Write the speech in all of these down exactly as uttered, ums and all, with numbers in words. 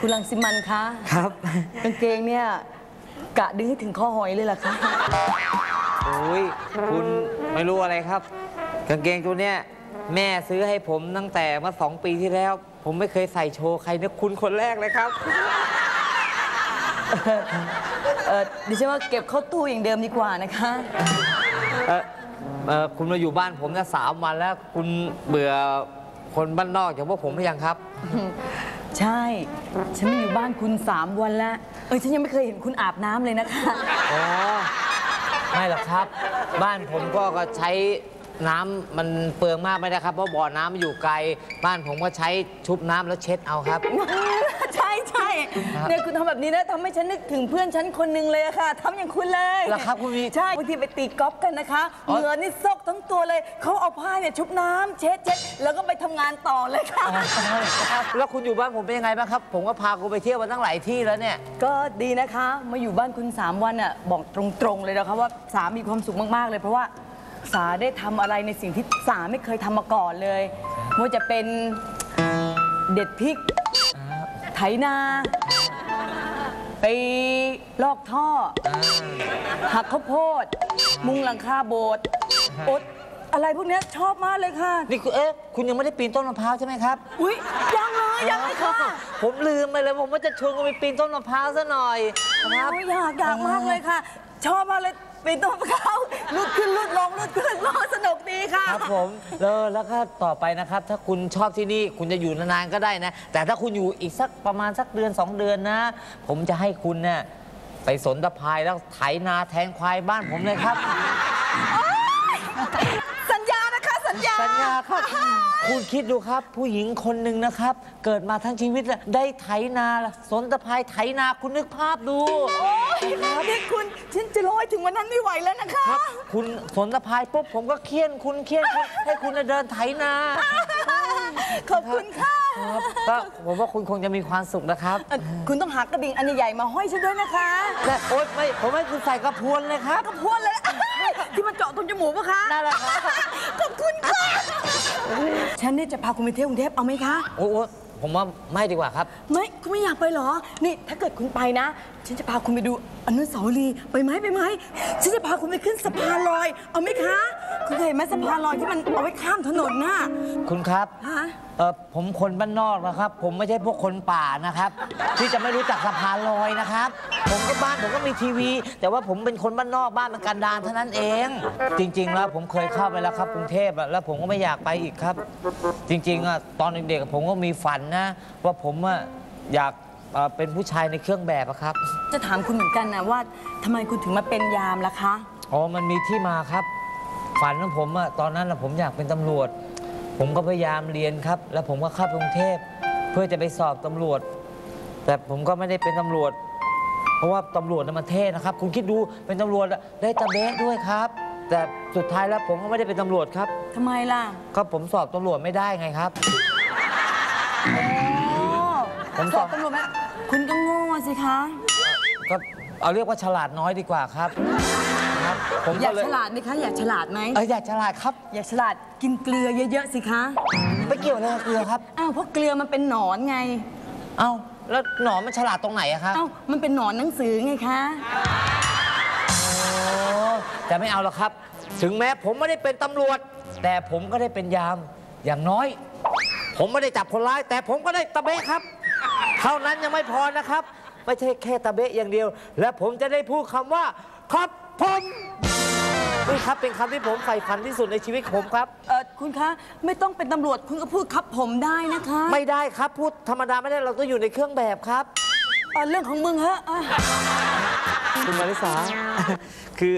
คุณรังสิมันคะครับกางเกงเนี่ยกะดึงให้ถึงข้อหอยเลยล่ะคะโอ้ยคุณไม่รู้อะไรครับกางเกงตัวเนี้ยแม่ซื้อให้ผมตั้งแต่เมื่อสองปีที่แล้วผมไม่เคยใส่โชว์ใครนะคุณคนแรกเลยครับเออดิฉันว่าเก็บเข้าตู้อย่างเดิมดีกว่านะคะเออเออคุณมาอยู่บ้านผมเนี่ยสามวันแล้วคุณเบื่อคนบ้านนอกอย่างพวกผมหรือยังครับใช่ฉันมาอยู่บ้านคุณสามวันแล้วเออฉันยังไม่เคยเห็นคุณอาบน้ำเลยนะคะอ๋อไม่หรอกครับบ้านผมก็ก็ใช้น้ำมันเปลืองมากไม่ได้ครับเพราะบ่อน้ำมันอยู่ไกลบ้านผมก็ใช้ชุบน้ำแล้วเช็ดเอาครับใช่ใช่เนี่ยคุณทำแบบนี้นะทำให้ฉันนึกถึงเพื่อนฉันคนหนึ่งเลยค่ะทำอย่างคุณเลยเหรอครับคุณมีใช่บางทีไปตีกอล์ฟกันนะคะเหงื่อนี่ซกทั้งตัวเลยเขาเอาผ้าเนี่ยชุบน้ำเช็ดเช็ดแล้วก็ไปทำงานต่อเลยค่ะแล้วคุณอยู่บ้านผมเป็นยังไงบ้างครับผมก็พาคุณไปเที่ยวมาตั้งหลายที่แล้วเนี่ยก็ดีนะคะมาอยู่บ้านคุณสามวันอ่ะบอกตรงๆเลยนะคะว่าสามีความสุขมากๆเลยเพราะว่าสาได้ทำอะไรในสิ่งที่สาไม่เคยทำมาก่อนเลยไม่ว่าจะเป็นเด็ดพริกไถนาไปลอกท่อหักข้าวโพดมุงหลังคาโบสถ์อดอะไรพวกนี้ชอบมากเลยค่ะนี่คุณเอ๊ะคุณยังไม่ได้ปีนต้นมะพร้าวใช่ไหมครับอุ้ยยังเลยยังเลยค่ะผมลืมไปเลยผมว่าจะชวนคุณไปปีนต้นมะพร้าวซะหน่อยครับอยากอยากมากเลยค่ะชอบมากเลยปีนต้นมะพร้าวลุดขึ้นลุดลงลุดขึ้นลงสนุกดีค่ะครับผมแล้วแล้วก็ต่อไปนะครับถ้าคุณชอบที่นี่คุณจะอยู่นานๆก็ได้นะแต่ถ้าคุณอยู่อีกสักประมาณสักเดือนสองเดือนนะผมจะให้คุณเนี่ยไปสนตะพายแล้วไถนาแทนควายบ้านผมเลยครับสัญญานะคะสัญญาสัญญาครับคุณคิดดูครับผู้หญิงคนหนึ่งนะครับเกิดมาทั้งชีวิตได้ไถนาสนตะพายไถนาคุณนึกภาพดูโอ้ยครับคุณฉันจะรอถึงวันนั้นไม่ไหวแล้วนะคะครับคุณสนตะพายปุ๊บผมก็เคี่ยนคุณเคี่ยนให้คุณเดินไถนาขอบคุณค่ะก็ผมว่าคุณคงจะมีความสุขนะครับคุณต้องหากระดิ่งอันใหญ่ๆมาห้อยฉันด้วยนะคะแต่โอ๊ยไม่ผมให้คุณใส่กระพวนเลยครับกระพวนเลยที่มันเจาะตรงจมูกปะคะนั่นแหละครับขอบคุณค่ะฉันนี่จะพาคุณไปเที่ยวกรุงเทพเอาไหมคะโอ้ผมว่าไม่ดีกว่าครับไม่คุณไม่อยากไปหรอนี่ถ้าเกิดคุณไปนะฉันจะพาคุณไปดูอนุสาวรีย์ไปไหมไปไหมฉันจะพาคุณไปขึ้นสะพานลอยเอาไหมคะคุณเคยเห็นไหมสะพานลอยที่มันเอาไว้ข้ามถนนน่ะคุณครับฮะเออผมคนบ้านนอกนะครับผมไม่ใช่พวกคนป่านะครับที่จะไม่รู้จักสะพานลอยนะครับผมก็บ้านผมก็มีทีวีแต่ว่าผมเป็นคนบ้านนอกบ้านเป็นกันดารเท่านั้นเองจริงๆแล้วผมเคยเข้าไปแล้วครับกรุงเทพแล้วผมก็ไม่อยากไปอีกครับจริงๆอ่ะตอนเด็กๆผมก็มีฝันนะว่าผมอ่ะอยากเป็นผู้ชายในเครื่องแบบครับจะถามคุณเหมือนกันนะว่าทำไมคุณถึงมาเป็นยามล่ะคะอ๋อมันมีที่มาครับฝันของผมอ่ะตอนนั้นผมอยากเป็นตำรวจผมก็พยายามเรียนครับแล้วผมก็เข้ากรุงเทพเพื่อจะไปสอบตำรวจแต่ผมก็ไม่ได้เป็นตำรวจเพราะว่าตำรวจมันเท่นะครับคุณคิดดูเป็นตำรวจได้ตะเบ๊ะด้วยครับแต่สุดท้ายแล้วผมก็ไม่ได้เป็นตำรวจครับทำไมล่ะก็ผมสอบตำรวจไม่ได้ไงครับผมสอบตำรวจไหมคุณก็โง่สิคะก็เอาเรียกว่าฉลาดน้อยดีกว่าครับผมอยากฉลาดไหมคะอยากฉลาดไหมเอออยากฉลาดครับอยากฉลาดกินเกลือเยอะๆสิคะไม่เกี่ยวอะไรกับเกลือครับอ้าวเพราะเกลือมันเป็นหนอนไงอ้าวแล้วหนอนมันฉลาดตรงไหนอะครับอ้าวมันเป็นหนอนหนังสือไงคะโอ้แต่ไม่เอาหรอกครับถึงแม้ผมไม่ได้เป็นตำรวจแต่ผมก็ได้เป็นยามอย่างน้อยผมไม่ได้จับคนร้ายแต่ผมก็ได้ตะเบ๊ะครับเท่านั้นยังไม่พอนะครับไม่ใช่แค่ตะเบ๊ะอย่างเดียวและผมจะได้พูดคำว่าครับผมนี่ครับเป็นคำที่ผมใฝ่ฝันที่สุดในชีวิตผมครับเออคุณคะไม่ต้องเป็นตำรวจคุณก็พูดครับผมได้นะคะไม่ได้ครับพูดธรรมดาไม่ได้เราต้องอยู่ในเครื่องแบบครับเออเรื่องของมึงฮะคุณมาริสาคือ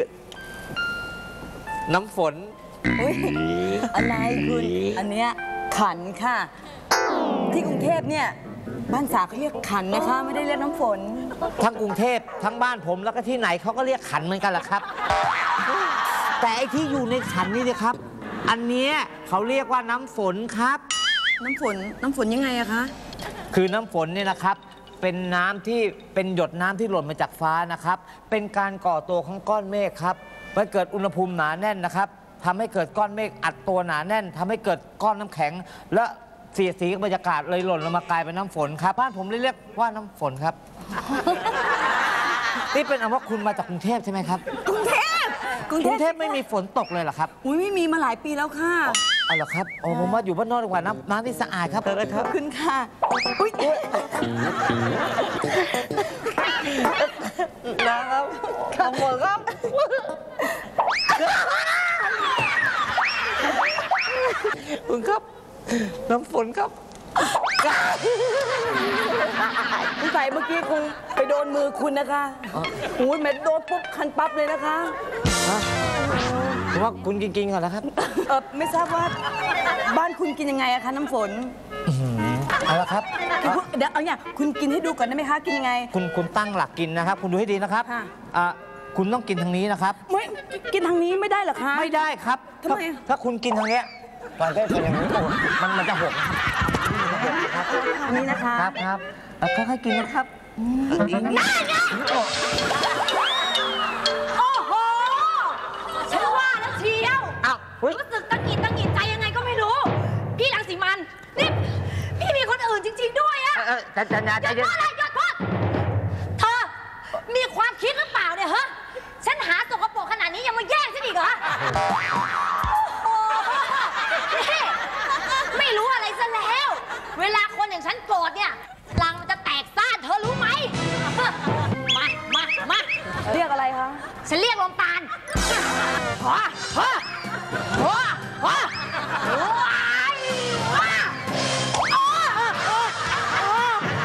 น้ำฝนอะไรคุณอันเนี้ยขันค่ะที่กรุงเทพเนี่ยบ้านสาเขาเรียกขันนะคะไม่ได้เรียกน้ำฝนทั้งกรุงเทพทั้งบ้านผมแล้วก็ที่ไหนเขาก็เรียกขันเหมือนกันแหละครับแต่ไอ้ที่อยู่ในขันนี่นะครับอันนี้เขาเรียกว่าน้ำฝนครับน้ำฝนน้ำฝนยังไงอะคะคือน้ำฝนเนี่ยนะครับเป็นน้ำที่เป็นหยดน้ำที่หล่นมาจากฟ้านะครับเป็นการก่อตัวของก้อนเมฆครับมันเกิดอุณหภูมิหนาแน่นนะครับทำให้เกิดก้อนเมฆอัดตัวหนาแน่นทำให้เกิดก้อนน้ำแข็งและเสียดสีกับบรรยากาศเลยหล่นลงมากลายเป็นน้ำฝนครับบ้านผมเลยเรียกว่าน้ำฝนครับ นี่เป็นอันว่าคุณมาจากกรุงเทพใช่ไหมครับกรุงเทพกรุงกเทรุพงเทพไม่มีฝนตกเลยเหรอครับอุ้ยไม่มีมาหลายปีแล้วค่ะเอาเหรอครับโอ้ผมว่าอยู่บ้านนอกดีกว่าน้ำน้ำที่สะอาดครับเลยคขรัอบบคุณค่ะอุ้ยนะครับน้ำฝนครับคุณครับน้ำฝนครับคุณใส่เมื่อกี้คงไปโดนมือคุณนะคะโอ้ยแม่โดนปุ๊บคันปั๊บเลยนะคะผมว่าคุณกินๆก่อนนะครับเออไม่ทราบว่าบ้านคุณกินยังไงอะคะน้ำฝนเอาละครับคือคุณเดี๋ยวเอาอย่างคุณกินให้ดูก่อนได้ไหมคะกินยังไงคุณคุณตั้งหลักกินนะครับ คุณดูให้ดีนะครับค่ะอ่ะคุณต้องกินทางนี้นะครับไม่กินทางนี้ไม่ได้เหรอคะไม่ได้ครับทำไมถ้าถ้าคุณกินทางเนี้ยมันก็จะอย่างนี้มันมันจะหกครับอันนี้นะคะครับครับเอ่อค่อยๆกินนะครับอีกนิดโอ้โห ฉันว่าแล้วเชียวอ้าวเฮ้ยรู้สึกตังหงิดตังหงิดใจยังไงก็ไม่รู้ พี่รังสีมัน นี่ พี่มีคนอื่นจริง ๆ ด้วยอะเออจันจันหใจยุดเย็นพูดเลยหยุดพูดเธอ มีความคิดหรือเปล่าเนี่ยฮะ ฉันหาสกปรกขนาดนี้ยังมาแย่งฉันอีกเหรอโอ้โหนี่ไม่รู้อะไรซะแล้ว เวลาคนอย่างฉันโกรธเนี่ยรังมันจะแตกซ่านเธอรู้ไหม มา มา มาเรียกอะไรคะฉันเรียกลมปานพอพอพอพอว้ายว้าโอ้โอ้โอ้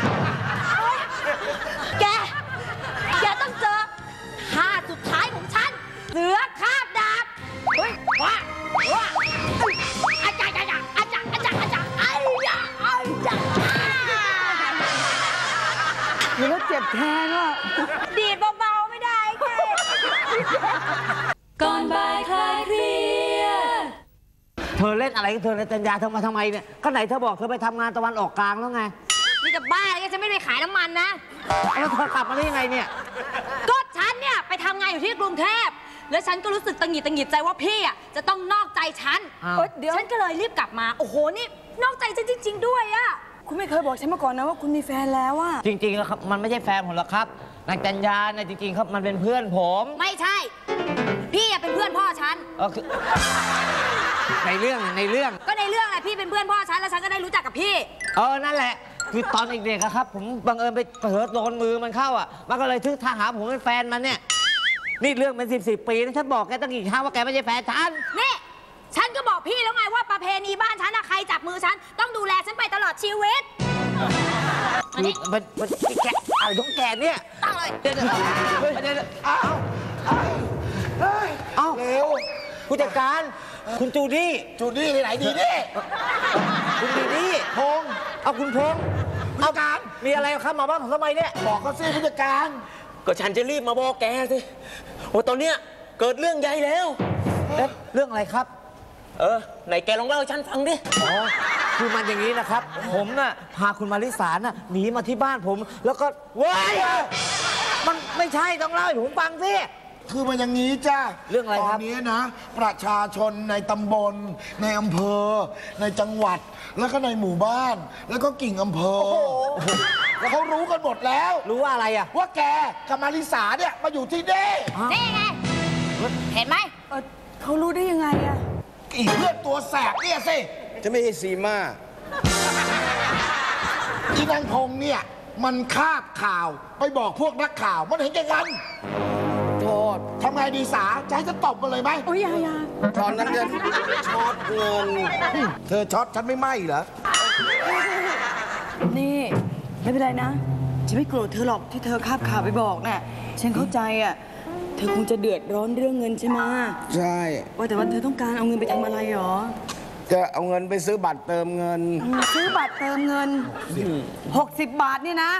แก แกต้องเจอท่าสุดท้ายของฉัน เสือคาบดาบ เฮ้ยว้าว้าอาจารย์อาจารย์อาจารย์อาจารย์อาจารย์อาจารย์อาจารย์เห็นแล้วเจ็บแทนว่ะดีดเบาๆไม่ได้แกก่อนบ่ายคลายเครียดเธอเล่นอะไรกับเธอในจันยาเธอมาทำไมเนี่ยก็ไหนเธอบอกเธอไปทำงานตะวันออกกลางแล้วไงนี่จะบ้าอะไรกันฉันไม่ได้ไปขายน้ำมันนะแล้วเธอกลับมาได้ยังไงเนี่ยก็ฉันเนี่ยไปทำงานอยู่ที่กรุงเทพ แล้วฉันก็รู้สึกตังหงิดตังหงิดใจว่าพี่อ่ะจะต้องนอกใจฉันอ้าวเอ้ยเดี๋ยวฉันก็เลยรีบกลับมา โอ้โห นี่นอกใจฉันจริง ๆ ด้วยอะคุณไม่เคยบอกฉันมาก่อนนะว่าคุณมีแฟนแล้วอะจริงๆแล้วครับมันไม่ใช่แฟนผมหรอกครับนางจันยาเนี่ยจริงๆครับมันเป็นเพื่อนผมไม่ใช่ พี่อะเป็นเพื่อนพ่อฉันเออคือในเรื่องในเรื่องก็ในเรื่องแหละพี่เป็นเพื่อนพ่อฉันแล้วฉันก็ได้รู้จักกับพี่เออนั่นแหละ คือตอนเด็กๆอะครับ ผมบังเอิญไปเผลอโดนมือมันเข้าอ่ะมันก็เลยทึกท่าหาผมเป็นแฟนมันเนี่ยนี่เรื่องเป็นสิบสิบปีนะฉันบอกแกตั้งกี่ครั้งว่าแกไม่ใช่แฟนฉันนี่ ฉันก็บอกพี่แล้วไงว่าประเพณีบ้านฉันอะใครจับมือฉันต้องดูแลฉันไปตลอดชีวิตอันคือนี้มันมันแกอะไรของแกเนี่ยตั้งเลยเดี๋ยวเดี๋ยวเฮ้ยเดี๋ยวเดี๋ยวอ้าวอ้าวเร็วผู้จัดการคุณจูดี้จูดี้ที่ไหนดีดิคุณดีดี้พงษ์เอาคุณพงษ์ผู้จัดการมีอะไรครับมาบ้านผมทำไมเนี่ยบอกเขาสิผู้จัดการก็ฉันจะรีบมาบอกแกสิว่าตอนเนี้ยเกิดเรื่องใหญ่แล้วเอ๊ะเรื่องอะไรครับเออไหนแกลองเล่าให้ฉันฟังดิอ๋อ คือมันอย่างนี้นะครับ ผมน่ะพาคุณมาริสาน่ะหนีมาที่บ้านผม แล้วก็เว้ยมันไม่ใช่ต้องเล่าให้ผมฟังสิคือมันอย่างนี้จ้าเรื่องอะไรครับตอนนี้นะ ประชาชนในตำบล ในอำเภอ ในจังหวัด แล้วก็ในหมู่บ้าน แล้วก็กิ่งอำเภอแล้วเขารู้กันหมดแล้วรู้ว่าอะไรอ่ะว่าแกกับมาริสาเนี่ยมาอยู่ที่นี่นี่ไง เห็นไหมเออเขารู้ได้ยังไงอะอีเพื่อนตัวแสบเนี่ยสิจะไม่ใช่ซีมาอีนางพงเนี่ยมันคาบข่าวไปบอกพวกนักข่าวมันเห็นแก่กันโทษทำไงดีสาจะให้จะตบมันเลยไหมโอ้ยอยาอยาตอนนั้นเนี่ยช็อตเงินเธอช็อตฉันไม่ไหมเหรอนี่ไม่เป็นไรนะฉันไม่โกรธเธอหรอกที่เธอคาบข่าวไปบอกน่ะฉันเข้าใจอะเธอคงจะเดือดร้อนเรื่องเงินใช่ไหมใช่ว่าแต่ว่าเธอต้องการเอาเงินไปทำอะไรหรอจะเอาเงินไปซื้อบัตรเติมเงินซื้อบัตรเติมเงิน หกสิบบาทนี่นะ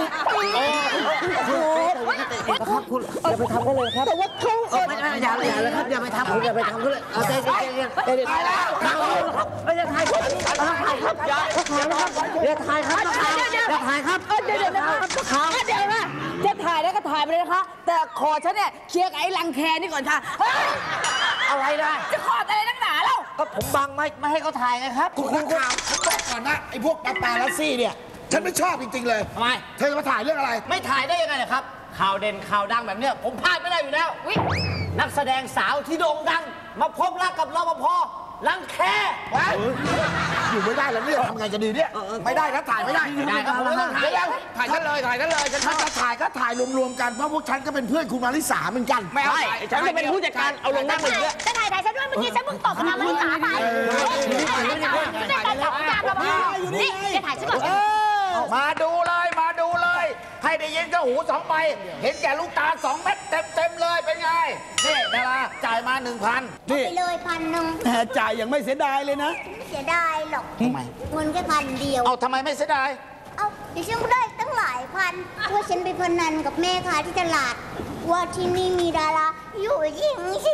นะครับคุณอย่าไปทำเขาเลยครับแต่ว่าเขาเออไม่ไม่อย่าเลยอย่าเลยครับอย่าไปทำอย่าไปทำเขาเลยเอาใจเย็นๆเย็นๆเย็นๆตายแล้วไม่จะถ่ายครับถ่ายครับอย่าถ่ายนะครับอย่าถ่ายครับอย่าถ่ายครับเออเดี๋ยวเดี๋ยวนะครับเดี๋ยวนะจะถ่ายแล้วก็ถ่ายไปเลยนะคะ แต่ขอฉันเนี่ยเคลียร์กับไอ้ลังแคนี่ก่อนค่ะเฮ้ยอะไรนะจะขออะไรนักหนาแล้วก็ผมบังไม่ไม่ให้เขาถ่ายไงครับคุณคุณข่าวฉันบอกอนนะไอ้พวกปาปาลัสซี่เนี่ยฉันไม่ชอบจริงๆเลยทำไมเธอจะมาถ่ายเรื่องอะไรไม่ถ่ายได้ยังไงล่ะครับ ข่าวเด่นข่าวดังแบบเนี้ยผมพลาดไม่ได้อยู่แล้ววินักแสดงสาวที่โด่งดัง มาพบรักกับรปภรังแคอยู่ไม่ได้แล้วเนี่ยทำไงจะดีเนี่ยไม่ได้นะถ่ายไม่ได้ไม่ได้ครับผมไม่ต้องถ่ายแล้วถ่ายฉันเลยถ่ายฉันเลยฉันจะถ่ายก็ถ่ายรวมๆกันเพราะพวกฉันก็เป็นเพื่อนคุณมาริสาเหมือนกันไม่เอาฉันจะเป็นผู้จัดการเอาลงนั่งเลยเนี่ยจะถ่ายถ่ายฉันด้วยเมื่อกี้ฉันเพิ่งตบมาไม่ตาไปจะได้การจับผู้การมานี่จะถ่ายฉันก่อนมาดูเลยมาดูเลย ให้ได้ยินก็หูสองใบเห็นแก่ลูกตาสองเม็ดเต็มเต็มๆเลยเป็นไงนี่ดาราจ่ายมาหนึ่งพันไปเลยพันหนึ่งจ่ายยังไม่เสียดายเลยนะไม่เสียดายหรอกเงินแค่พันเดียวเอาทำไมไม่เสียดายเอาดิฉันก็ได้ตั้งหลายพันว่าฉันไปพนันกับแม่ค้าที่ตลาด ว่าที่นี่มีดาราอยู่จริงสิ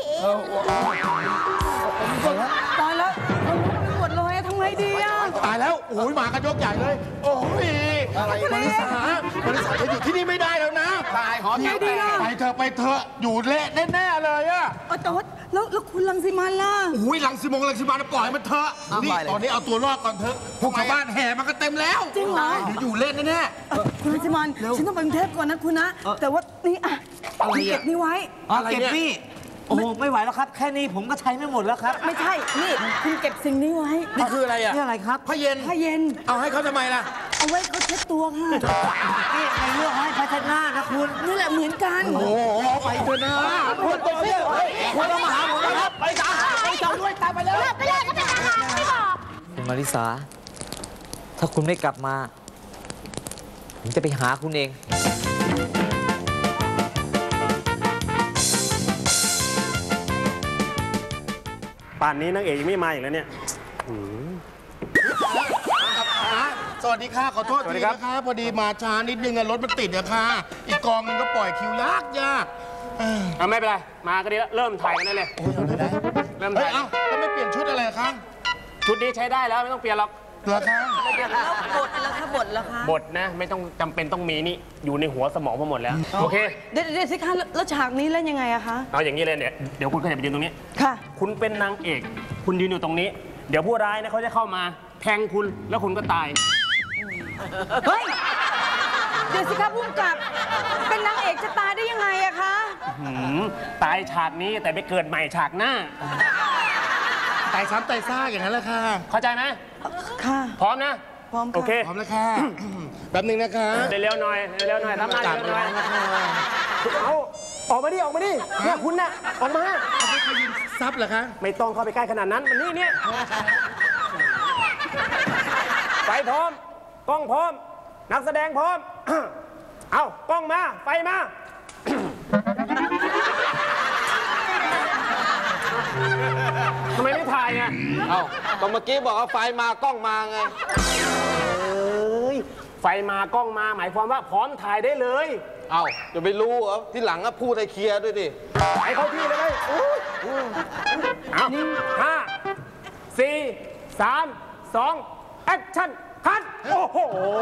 ตายแล้วเอาหมดเลยทำไงดีอ่ะตายแล้วโอ้ยหมากระยกใหญ่เลย โอ้ยอะไรมาริสามาริสาจะอยู่ที่นี่ไม่ได้แล้วนะตายหอแถวแตกไปเถอะไปเถอะอยู่เละแน่ๆเลยอะเอาแต่ว่าแล้วแล้วคุณรังสิมันล่ะอุ้ยหลังสิมงหลังสิมาปล่อยมันเถอะนี่ตอนนี้เอาตัวรอดก่อนเถอะพวกชาวบ้านแห่มันก็เต็มแล้วจริงเหรอเดี๋ยวอยู่เละแน่คุณรังสิมันฉันต้องไปกรุงเทพก่อนนะคุณนะ แต่ว่านี่อ่ะคุณเก็บนี่ไว้อะไรเก็บนี่โอ้โหไม่ไหวแล้วครับ แค่นี้ผมก็ใช้ไม่หมดแล้วครับไม่ใช่ นี่คุณเก็บสิ่งนี้ไว้ๆนี่คืออะไรอะนี่อะไรครับผ้าเย็นผ้าเย็นเอาให้เขาทำไมล่ะเอาไว้เขาเช็ดตัวค่ะนี่ในเรื่องให้พัชนานะคุณนี่แหละเหมือนกันโอ้โหไปเถอะนะคนตัวเนี่ยคุณต้องมาหาผมนะครับ ไปตามไปตามด้วยตามไปเลยไปเลยก็เป็นดาราไม่บอกคุณมาริสา ถ้าคุณไม่กลับมา ผมจะไปหาคุณเองป่านนี้นางเอกยังไม่มาอีกแล้วเนี่ยสวัสดีค่ะขอโทษสวัสทีดีครับนะคะพอดีมาช้านิดนึงอะรถมันติดอะค่ะ อีกกองนึงก็ปล่อยคิวยากยากเอ้ยเอาไม่เป็นไร มาก็ดีแล้วเริ่มถ่ายกันได้เลยโอ้ยเอาเลยนะเริ่มเฮ้ยถ่ายเอ้าแล้วไม่เปลี่ยนชุดอะไรคะชุดนี้ใช้ได้แล้วไม่ต้องเปลี่ยนหรอกเหรอคะแล้วบทแล้วคะบทแล้วคะบทนะไม่ต้องจำเป็นต้องมีนี่อยู่ในหัวสมองมาหมดแล้ว โอเคเดี๋ยวเดี๋ยวสิคะแล้วแล้วฉากนี้เล่นยังไงอะคะเอาอย่างนี้เลยเนี่ยเดี๋ยวคุณก็จะไปยืนตรงนี้ค่ะคุณเป็นนางเอก คุณยืนอยู่ตรงนี้ เดี๋ยวผู้ร้ายนะเขาจะเข้ามาแทงคุณแล้วคุณก็ตายเฮ้ย เดี๋ยวสิคะพุ่มกับ เป็นนางเอกจะตายได้ยังไงอะคะหืมตายฉากนี้แต่ไปเกิดใหม่ฉากหน้าตายซ้ำตายซ่ากอย่างนั้นแหละค่ะเข้าใจไหมค่ะพร้อมนะพร้อมค่ะโอเคพร้อมแล้วค่ะ แป๊บนึงนะคะเร็วๆหน่อยเร็วๆหน่อยทำงานจับเร็วๆหน่อยนะคะเอาออกมาดิออกมาดิเนี่ยคุณน่ะออกมาเอาไปขยินซับเหรอคะไม่ต้องเข้าไปใกล้ขนาดนั้นมันนี่เนี่ยไฟพร้อม กล้องพร้อม นักแสดงพร้อม เอากล้องมา ไฟมา ทำไมไม่ถ่ายอ่ะเอ้าก็เมื่อกี้บอกเอาไฟมากล้องมาไงเอ้ย ไฟมากล้องมาหมายความว่าพร้อมถ่ายได้เลยเอ้าจะไปรู้เหรอที่หลังก็พูดให้เคลียร์ด้วยดิให้เข้าที่เลยไหมเอาห้าสี่สามสองแอคชั่นคัดโอ้โห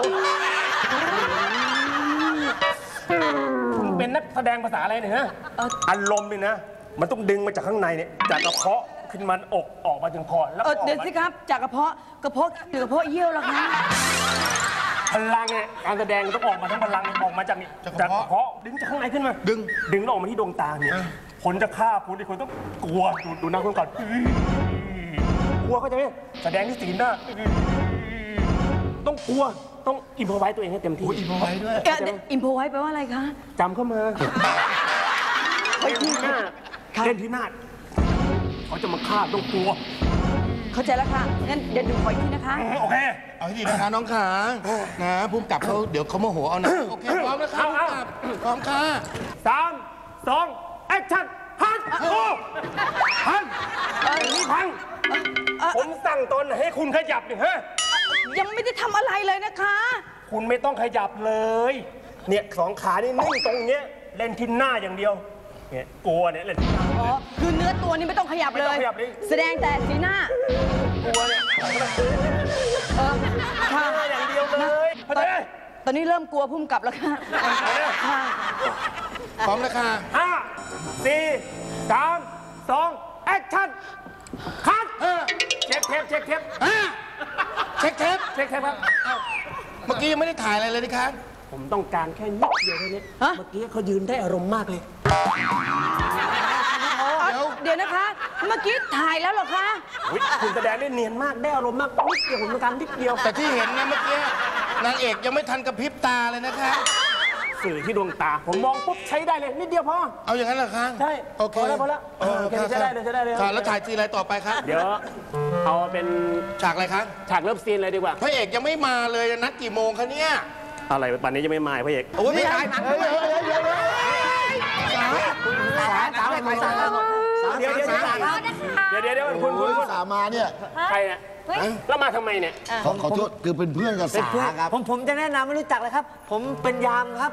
คุณเป็นนักแสดงภาษาอะไรเนี่ยฮะอารมณ์นี่นะ มันต้องดึงมาจากข้างในเนี่ยจากกระเพาะขึ้นมันอกออกมาถึงคอแล้วเอก็อออกเดี๋ยวมาสิครับจากกระเพาะกระเพาะหรือกระเพาะเยี่ยวล่ะคะพลังเนี่ยการแสดงต้องออกมาทั้งพลังออกมาจากนี่จากกระเพาะดึงจากข้างในขึ้นมาดึงดึงแล้วออกมาที่ดวงตาเนี่ยคนจะฆ่าคุณที่คนต้องกลัวดูดูหน้าคุณก่อนกลัวเข้าใจไหมแสดงที่สีหน้าต้องกลัวต้องอิมพอไว้ตัวเองให้เต็มที่อีโมไว้ด้วยเอ๊ะอิมโพไว้แปลว่าอะไรคะจำเข้ามาเล่นที่หน้าเล่นที่หน้าเขาจะมาฆ่าต้องกลัวเข้าใจแล้วค่ะ งั้นเดี๋ยวดูขออีกทีนะคะโอเคเอาให้ดีนะคะน้องขานะภูมิกับเขาเดี๋ยวเขาโมโหเอานะ โอเคพร้อมนะคะภูมิกับพร้อมค่ะสามสองแอคชั่นฮันโอ้ฮันนี่พังผมสั่งตนให้คุณขยับหนึ่งฮะยังไม่ได้ทำอะไรเลยนะคะคุณไม่ต้องขยับเลย เนี่ยสองขานี่นิ่งตรงเนี้ยเล่นที่หน้าอย่างเดียว เนี่ยกลัวเนี่ยเล่นที่หน้าอ๋อ คือเนื้อตัวนี้ไม่ต้องขยับไม่เลต้อย งขยับเลยแสดงแต่สีหน้ากลัวเนี่ยเออ ค่ะหน้าอย่างเดียวเลยเข้าใจไหมตอนนี้เริ่มกลัวพุ่มกลับแล้วค่ะเอาเนี่ยค่ะพร้อมนะคะห้าสี่สามสองแอคชั่นคัดเช็คเทปเช็คเทปเช็คเทปเช็คเทปครับเมื่อกี้ยังไม่ได้ถ่ายอะไรเลยนี่คะผมต้องการแค่นิดเดียวแค่นี้ฮะเมื่อกี้เขายืนได้อารมณ์มากเลยเดี๋ยวเดี๋ยวนะคะ เมื่อกี้ถ่ายแล้วเหรอคะอุ๊ยคุณแสดงได้เนียนมากได้อารมณ์มากนิดเดียวผมต้องการนิดเดียวแต่ที่เห็นนะเมื่อกี้นางเอกยังไม่ทันกระพริบตาเลยนะคะสื่อที่ดวงตา ผมมองปุ๊บใช้ได้เลยนิดเดียวพอเอาอย่างนั้นเหรอคะใช่โอเคพอแล้วพอแล้วเออโอเคค่ะใช้ได้เลยใช้ได้เลยค่ะแล้วถ่ายซีนอะไรต่อไปครับเดี๋ยวเอาเป็นฉากอะไรคะฉากเลิฟซีนเลยดีกว่าพระเอกยังไม่มาเลยนัดกี่โมงคะเนี่ยอะไรป่านนี้ยังไม่มาพระเอกโอ้ยไม่ถ่ายเฮ้ยเฮ้ยเฮ้ยเฮ้ยสาสาสาสาสาเดี๋ยวเดี๋ยวเดี๋ยวเดี๋ยวเดี๋ยวเดี๋ยวคุณคุณคุณสามาเนี่ยใครเนี่ยแล้วมาทำไมเนี่ยขอขอโทษคือเป็นเพื่อนกับเป็นสาเพื่อนครับผมผมจะแนะนำไม่รู้จักเลยครับ ผมเป็นยามครับ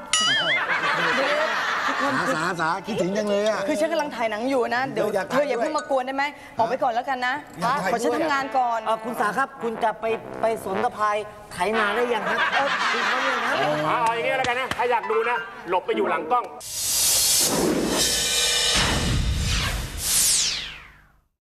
สาสาสาคิดถึงจังเลยอ่ะคือฉันกำลังถ่ายหนังอยู่นะ เดี๋ยวอยากเธถ่ายออย่าด้วยเพิ่งมากวนได้ไหมออกไปก่อนแล้วกันนะอยากถ่ายขอฉันด้วยทำงานก่อนเอ่อคุณสาครับ คุณจะไปไปสวนตะไคร้ไถนาได้ยังครับเออคุณเขาเนี่ยครับเอาเอาอย่างนี้แล้วกันนะ ถ้าอยากดูนะ หลบไปอยู่หลังกล้อง